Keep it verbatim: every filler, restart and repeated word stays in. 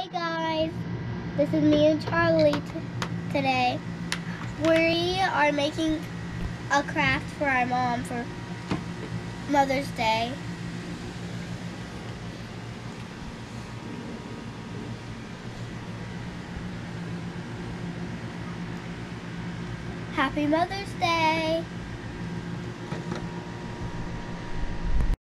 Hey guys, this is me and Charlie t today. We are making a craft for our mom for Mother's Day. Happy Mother's Day!